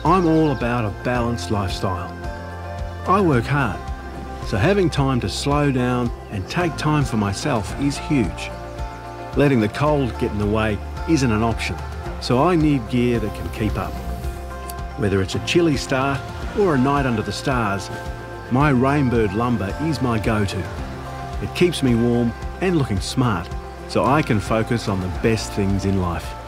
I'm all about a balanced lifestyle. I work hard, so having time to slow down and take time for myself is huge. Letting the cold get in the way isn't an option, so I need gear that can keep up. Whether it's a chilly start or a night under the stars, my Rainbird lumber is my go-to. It keeps me warm and looking smart, so I can focus on the best things in life.